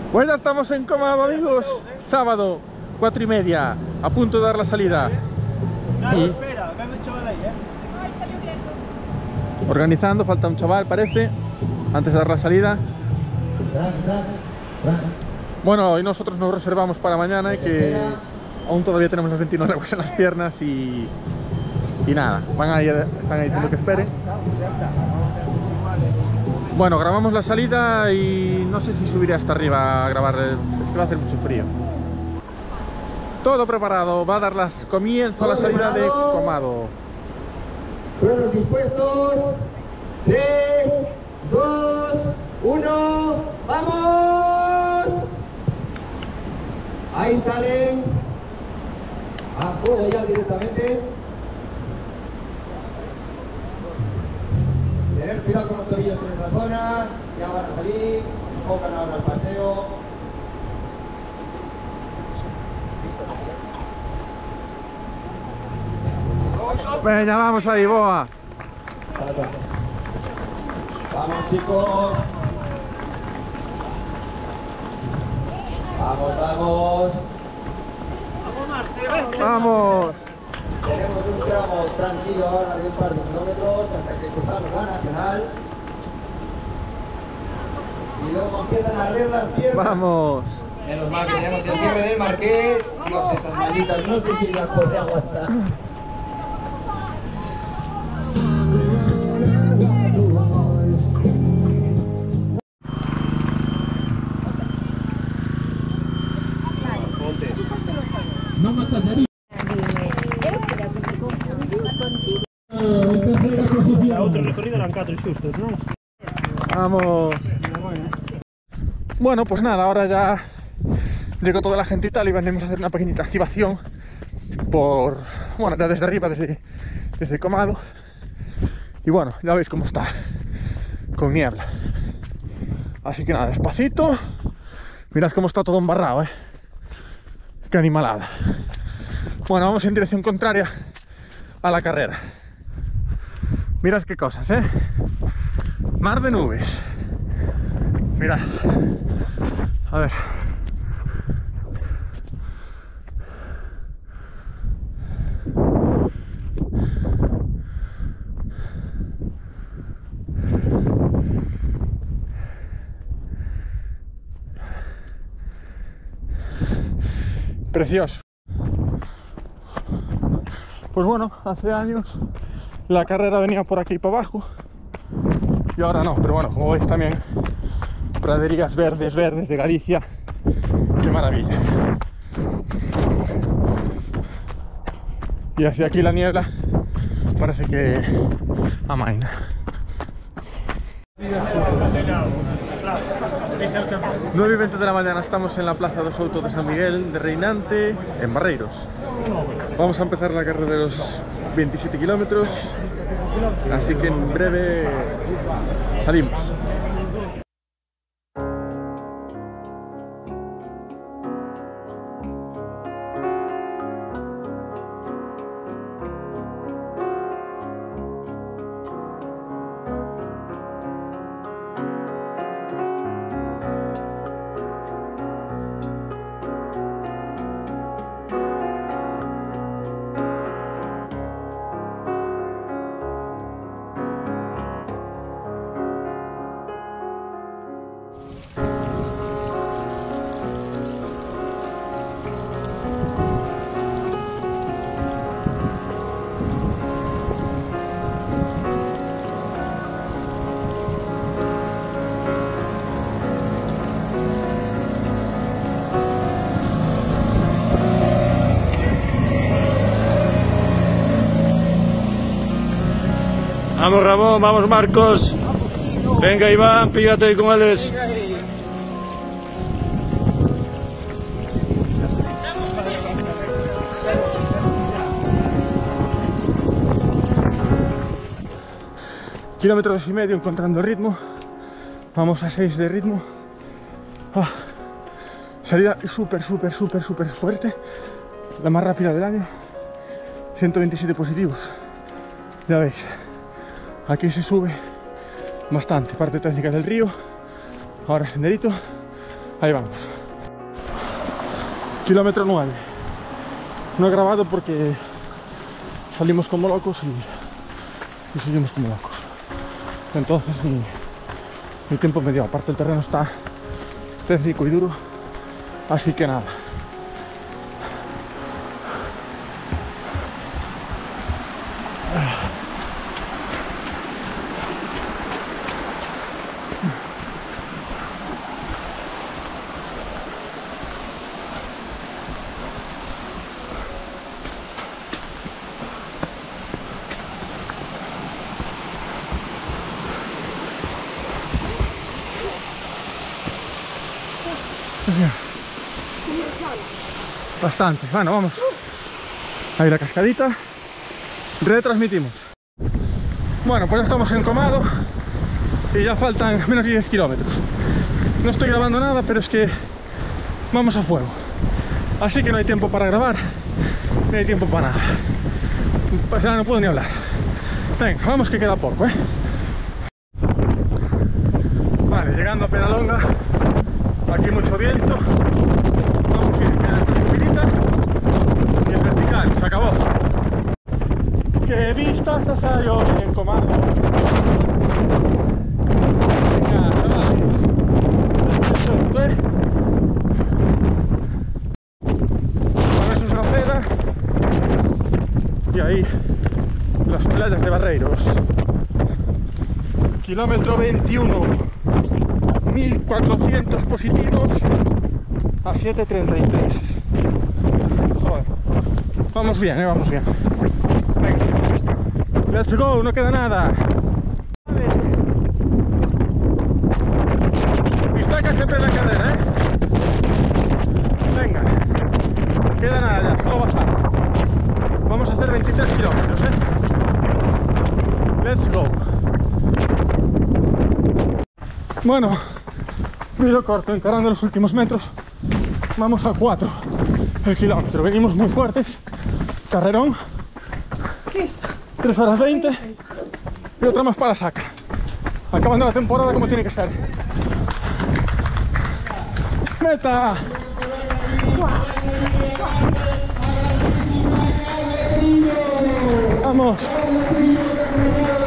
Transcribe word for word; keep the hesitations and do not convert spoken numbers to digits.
Pues ya estamos en Comado, amigos. Sábado, cuatro y media, a punto de dar la salida. Nada, Y espera, acá hay un chaval ahí, ¿eh? Ay, está lloviendo. organizando, falta un chaval, parece, antes de dar la salida. Bueno, hoy nosotros nos reservamos para mañana y que aún todavía tenemos las veintinueve aguas en las piernas y, y nada, van a ir, están ahí diciendo que esperen. Bueno, grabamos la salida y no sé si subiré hasta arriba a grabar, es que va a hacer mucho frío. Todo preparado, va a dar las comienzo a la salida de Comado. Todos dispuestos. tres, dos, uno, ¡vamos! Ahí salen. A fuego ya directamente. Tener cuidado con los tobillos en esta zona. Ya van a salir. Enfocan ahora al paseo. Venga, vamos ahí, Boa. Vamos, chicos. Vamos, vamos. Vamos. Tenemos un tramo tranquilo ahora de un par de kilómetros hasta que cruzamos la nacional. Y luego empiezan a arder las piernas. Vamos. Menos mal que tenemos el cierre del Marqués. Dios, esas malditas, no sé si las podré aguantar. No matas de ahí. A outro recorrido eran catro xustos, non? Vamos. Bueno, pues nada, ahora ya llegó toda la gente y tal y venimos a hacer una pequeñita activación por, bueno, ya desde arriba, desde, desde Comado. Y bueno, ya veis cómo está, con niebla. Así que nada, despacito. Mirad cómo está todo embarrado, eh. Qué animalada. Bueno, vamos en dirección contraria a la carrera. Mirad qué cosas, eh. Mar de nubes. Mirad. A ver. Precioso. Pues bueno, hace años la carrera venía por aquí para abajo y ahora no, pero bueno, como veis también praderías verdes, verdes de Galicia. Qué maravilla. Y hacia aquí la niebla parece que amaina. nueve y veinte de la mañana estamos en la Plaza dos Souto de San Miguel de Reinante, en Barreiros. Vamos a empezar la carrera de los veintisiete kilómetros, así que en breve salimos. Vamos Ramón, vamos Marcos. Venga Iván, píllate con él. Kilómetro dos y medio encontrando ritmo. Vamos a seis de ritmo. Ah, salida súper, súper, súper, súper fuerte. La más rápida del año. ciento veintisiete positivos. Ya veis. Aquí se sube bastante, parte técnica del río, ahora senderito, Ahí vamos. Kilómetro nueve. No he grabado porque salimos como locos y, y seguimos como locos. Entonces mi, mi tiempo me dio. Aparte el terreno está técnico y duro. Así que nada. Bastante, bueno, vamos. Ahí la cascadita. Retransmitimos. Bueno, pues ya estamos en Comado y ya faltan menos de diez kilómetros. No estoy grabando nada, pero es que vamos a fuego. Así que no hay tiempo para grabar, no hay tiempo para nada. Pues ya no puedo ni hablar. Venga, vamos que queda poco, ¿eh? Vale, llegando a Penalonga. Aquí mucho viento. Vamos a ir en esta subidita y el vertical, se acabó. ¡Qué vistas hay hoy en Comado! Venga, chavales. Esto, ¿eh? Ahora es una acera. Y ahí las playas de Barreiros. Kilómetro veintiuno. mil cuatrocientos positivos a siete treinta y tres. Joder. Vamos bien, eh, vamos bien. Venga. Let's go, no queda nada. Vale. Pistaca siempre en la cadera, eh. Venga. No queda nada ya, solo bajar. Vamos a hacer veintitrés kilómetros, eh. Let's go. Bueno, vídeo corto, encarando los últimos metros. Vamos a cuatro el kilómetro. Venimos muy fuertes. Carrerón. tres horas veinte. Y otra más para saca. Acabando la temporada como tiene que ser. ¡Meta! ¡Vamos!